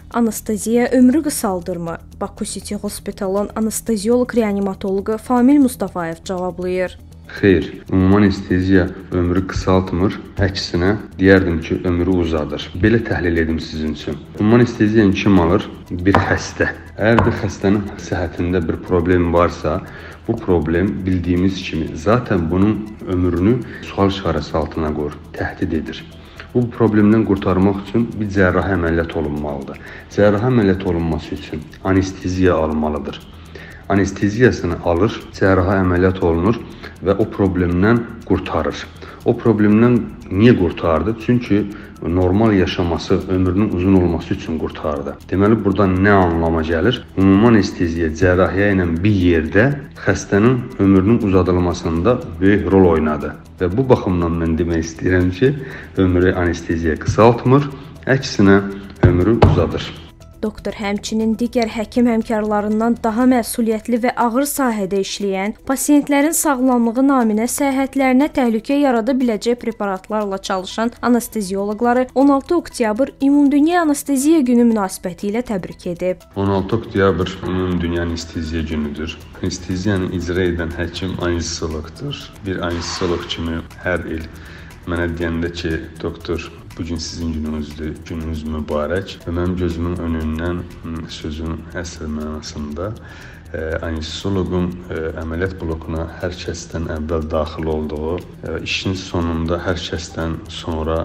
Anesteziya ömrü qısaldırmı? Baku City Hospitalın anestezioloq-reanimatoloqu Famil Mustafayev cavablayır. Xeyr, ümumi anesteziya ömrü qısaltmır, əksinə deyərdim ki, ömrü uzadır. Belə təhlil edim sizin üçün. Ümumi anesteziyanı kim alır? Bir xəstə. Əgər bir xəstənin səhhətində bir problem varsa, bu problem bildiyimiz kimi zaten bunun ömrünü sual işarəsi altına qoyur, təhdid edir. Bu problemdən qurtarmaq üçün bir cərrahi əməliyyat olunmalıdır. Cərrahi əməliyyat olunması üçün anesteziya almalıdır. Anesteziyasını alır, cərrahi əməliyyat olunur və o problemdən qurtarır. O problemdən niyə qurtardı? Çünki normal yaşaması, ömrünün uzun olması üçün qurtardı. Deməli, buradan nə anlama gəlir? Ümumi anesteziya cərrahiyyə ilə bir yerdə xəstənin ömrünün uzadılmasında böyük rol oynadı. Və bu baxımdan mən demək istəyirəm ki, ömrü anesteziya qısaltmır, əksinə ömrü uzadır. Doktor həmçinin digər həkim həmkarlarından daha məsuliyyətli və ağır sahədə işləyən, pasiyentlərin sağlamlığı naminə səhhətlərinə təhlükə yarada biləcək preparatlarla çalışan anestezioloqları 16 oktyabr Ümumdünya Anesteziya Günü münasibətilə təbrik edib. 16 oktyabr Ümumdünya Anesteziya Günüdür. Anesteziyanı icra edən həkim anestezioloqdur. Bir anestezioloq kimi hər il mənə deyəndə ki, doktor, bugün sizin gününüzdür, gününüz mübarək və mənim gözümün önündən sözün əsl mənasında anestezioloqun əməliyyat blokuna hər kəsdən əvvəl daxil olduğu, işin sonunda hər kəsdən sonra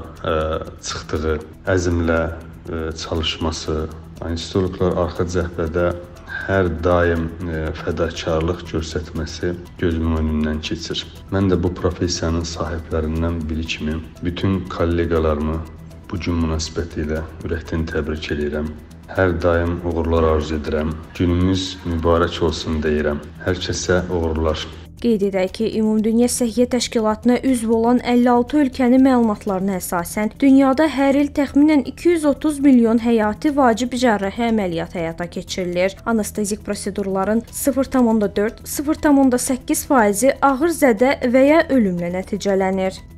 çıxdığı əzmlə çalışması, anestezioloqlar arxa cəbhədə hər daim fədakarlıq göstərməsi gözümün önündən keçir. Mən də bu professiyanın sahiblərindən biri kimi bütün kolleqalarımı bu gün münasibətilə ürəkdən təbrik edirəm. Hər daim uğurlar arzu edirəm. Gününüz mübarək olsun deyirəm. Hər kəsə uğurlar. Qeyd edək ki, Ümumdünya Səhiyyə Təşkilatına üzv olan 56 ölkənin məlumatlarına əsasən, dünyada hər il təxminən 230 milyon həyati vacib cərrahi əməliyyat həyata keçirilir. Anestezik prosedurların 0,4-0,8% ağır zədə və ya ölümlə nəticələnir.